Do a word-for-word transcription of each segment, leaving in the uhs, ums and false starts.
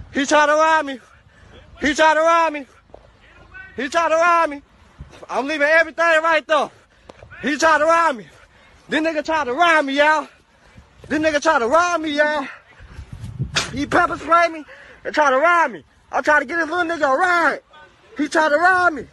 He tried to rob me. He tried to rob me. He tried to rob me. I'm leaving everything right there. He tried to rob me. This nigga tried to rob me, y'all. This nigga tried to rob me, y'all. He pepper sprayed me and tried to rob me. I tried to get this little nigga a ride. He tried to rob me.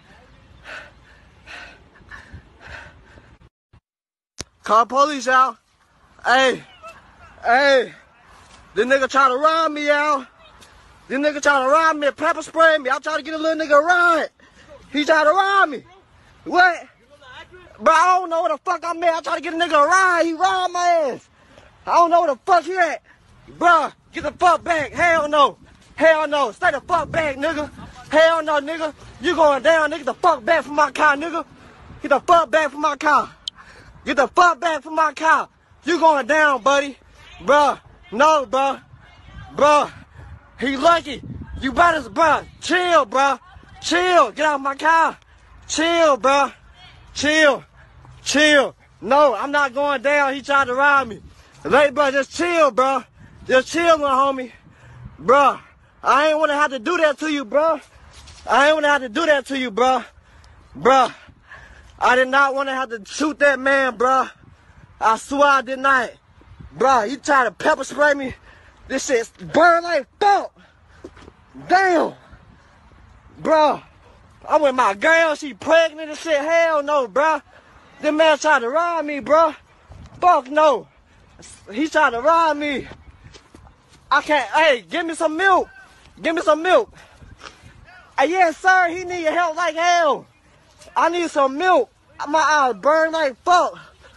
Call police, y'all. Hey, hey. This nigga tried to rob me, y'all. This nigga tried to rob me and pepper spray me. I tried to get a little nigga a ride. He tried to rob me. What? Bro, I don't know where the fuck I'm at. I tried to get a nigga a ride. He robbed my ass. I don't know where the fuck he at. Bro, get the fuck back. Hell no. Hell no. Stay the fuck back, nigga. Hell no, nigga. You going down, nigga. Get the fuck back from my car, nigga. Get the fuck back from my car. Get the fuck back from my car. You going down, buddy. Bruh. No, bruh. Bruh. He lucky. You better, bruh. Chill, bruh. Chill. Get out of my car. Chill, bruh. Chill. Chill. No, I'm not going down. He tried to rob me. Hey, bruh, just chill, bruh. Just chill, my homie. Bruh. I ain't want to have to do that to you, bruh. I ain't want to have to do that to you, bruh. Bruh. I did not want to have to shoot that man, bruh. I swear I did not. Bruh, he tried to pepper spray me. This shit burned like fuck. Damn. Bruh. I'm with my girl. She pregnant and shit. Hell no, bruh. This man tried to rob me, bruh. Fuck no. He tried to rob me. I can't. Hey, give me some milk. Give me some milk. Hey, yes, sir. He need your help like hell. I need some milk. My eyes burn like fuck.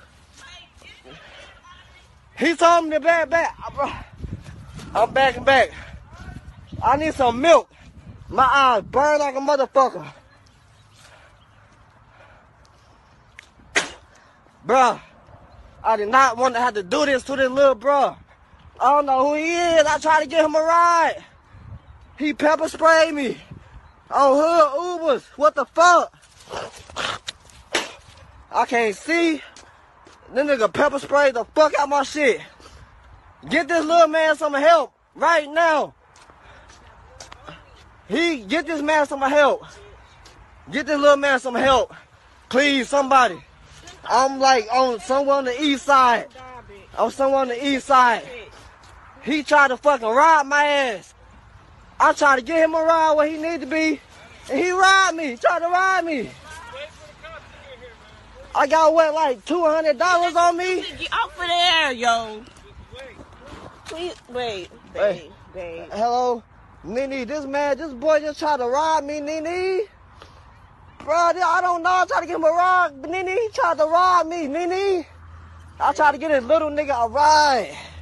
He told me to back back. I'm backing back. I need some milk. My eyes burn like a motherfucker. Bruh, I did not want to have to do this to this little bruh. I don't know who he is. I tried to get him a ride. He pepper sprayed me. On hood Ubers. What the fuck? I can't see. This nigga pepper sprayed the fuck out my shit. Get this little man some help right now. He get this man some help. Get this little man some help. Please, somebody. I'm like on somewhere on the east side. I'm somewhere on the east side. He tried to fucking rob my ass. I tried to get him a ride where he need to be. And he robbed me. He tried to rob me. I got what, like two hundred dollars on me? Get off of there, yo. Please, wait, babe, Hey. babe. Hello? Nene, this man, this boy just tried to rob me, Nene. Bro, I don't know. I tried to get him a ride. Nene, he tried to rob me, Nene. I tried to get this little nigga a ride.